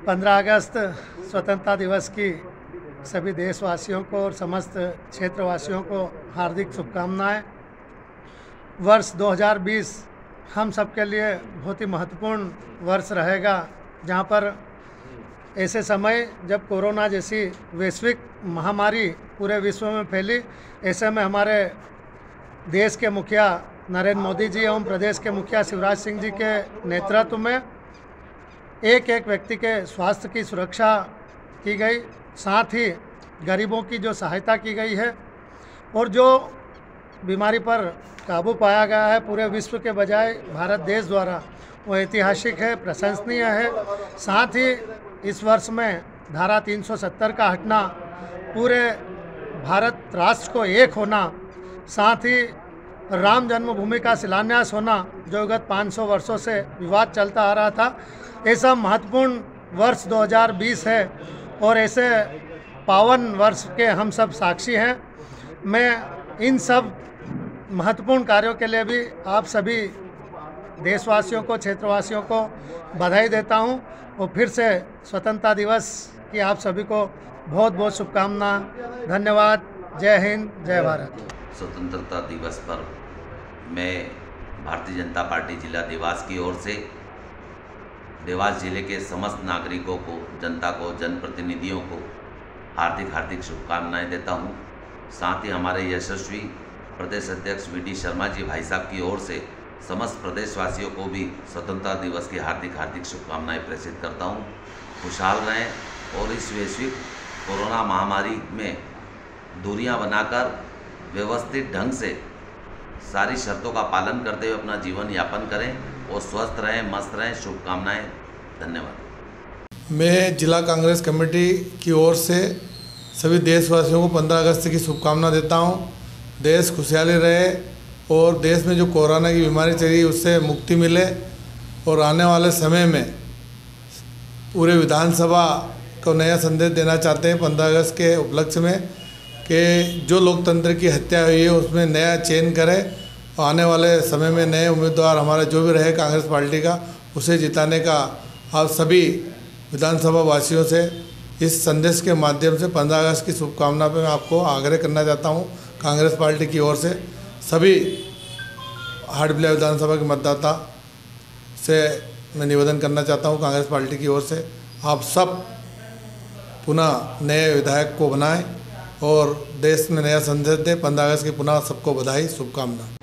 15 अगस्त स्वतंत्रता दिवस की सभी देशवासियों को और समस्त क्षेत्रवासियों को हार्दिक शुभकामनाएं। वर्ष 2020 हम सब के लिए बहुत ही महत्वपूर्ण वर्ष रहेगा, जहां पर ऐसे समय जब कोरोना जैसी वैश्विक महामारी पूरे विश्व में फैली, ऐसे में हमारे देश के मुखिया नरेंद्र मोदी जी एवं प्रदेश के मुखिया शिवराज सिंह जी के नेतृत्व में एक एक व्यक्ति के स्वास्थ्य की सुरक्षा की गई, साथ ही गरीबों की जो सहायता की गई है और जो बीमारी पर काबू पाया गया है पूरे विश्व के बजाय भारत देश द्वारा, वो ऐतिहासिक है, प्रशंसनीय है। साथ ही इस वर्ष में धारा 370 का हटना, पूरे भारत राष्ट्र को एक होना, साथ ही राम जन्मभूमि का शिलान्यास होना, जो विगत 500 वर्षों से विवाद चलता आ रहा था, ऐसा महत्वपूर्ण वर्ष 2020 है और ऐसे पावन वर्ष के हम सब साक्षी हैं। मैं इन सब महत्वपूर्ण कार्यों के लिए भी आप सभी देशवासियों को, क्षेत्रवासियों को बधाई देता हूं और फिर से स्वतंत्रता दिवस की आप सभी को बहुत बहुत शुभकामना। धन्यवाद। जय हिंद, जय भारत। स्वतंत्रता दिवस पर मैं भारतीय जनता पार्टी जिला देवास की ओर से देवास जिले के समस्त नागरिकों को, जनता को, जनप्रतिनिधियों को हार्दिक शुभकामनाएं देता हूं। साथ ही हमारे यशस्वी प्रदेश अध्यक्ष वी.डी. शर्मा जी भाई साहब की ओर से समस्त प्रदेशवासियों को भी स्वतंत्रता दिवस की हार्दिक शुभकामनाएं प्रेषित करता हूं। खुशहाल रहें और इस वैश्विक कोरोना महामारी में दूरियां बनाकर व्यवस्थित ढंग से सारी शर्तों का पालन करते हुए अपना जीवन यापन करें और स्वस्थ रहें, मस्त रहें। शुभकामनाएं। धन्यवाद। मैं जिला कांग्रेस कमेटी की ओर से सभी देशवासियों को 15 अगस्त की शुभकामना देता हूं। देश खुशहाली रहे और देश में जो कोरोना की बीमारी चली उससे मुक्ति मिले और आने वाले समय में पूरे विधानसभा को नया संदेश देना चाहते हैं 15 अगस्त के उपलक्ष्य में कि जो लोकतंत्र की हत्या हुई है उसमें नया चयन करें और आने वाले समय में नए उम्मीदवार हमारा जो भी रहे कांग्रेस पार्टी का, उसे जिताने का आप सभी विधानसभा वासियों से इस संदेश के माध्यम से 15 अगस्त की शुभकामना पे मैं आपको आग्रह करना चाहता हूं। कांग्रेस पार्टी की ओर से सभी हाटबिला विधानसभा के मतदाता से मैं निवेदन करना चाहता हूं, कांग्रेस पार्टी की ओर से आप सब पुनः नए विधायक को बनाएं और देश में नया संदेश दें। 15 अगस्त की पुनः सबको बधाई, शुभकामना।